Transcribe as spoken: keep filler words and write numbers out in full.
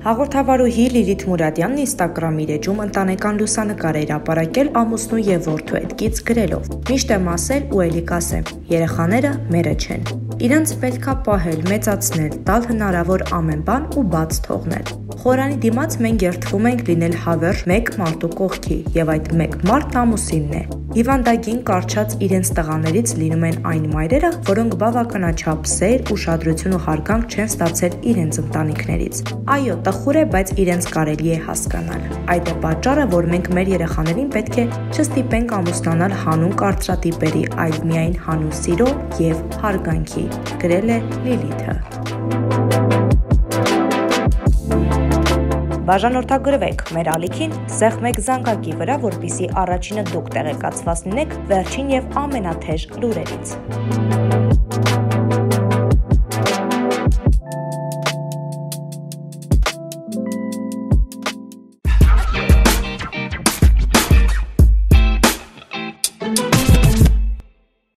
Հաղորդավարուհի Լիլիթ Մուրադյանն Ինստագրամի էջում ընտանեկան լուսանկար էր ապարակել ամուսնու և որդու հետ կից գրելով. «Միշտ եմ ասել ու էլի կասեմ, երեխաները մերը չեն։ Իրենց պետքա պահել, մեծացնել, տալ հնարավոր ամեն բան ու բաց թողնել։ Խորանի դիմաց մենք երդվում ենք լինել հավերժ մեկ մարդու կողքի, և այդ մեկ մարդն ամուսինն է։ Հիվանդագին կարճած իրենց տղաներից լինում են այն մայրերը, որոնք բավականաչափ սեր, ուշադրություն ու հարգանք չեն ստացել իրենց ընտանիքներից։ Այո, տխուր է, բայց իրենց կարելի է հասկանալ։ Այդ է պատճառը, որ մենք մեր երեխաներին պետք է չստիպենք ամուսնանալ հանուն կարծրատիպերի, այլ միայն հանուն սիրո և հարգանքի», գրել է Լիլիթը։ Բաժանորդագրվեք մեր ալիքին, սեղմեք զանգակի վրա, որպեսզի առաջինը դուք տեղեկացված լինեք վերջին և ամենաթեժ լուրերից։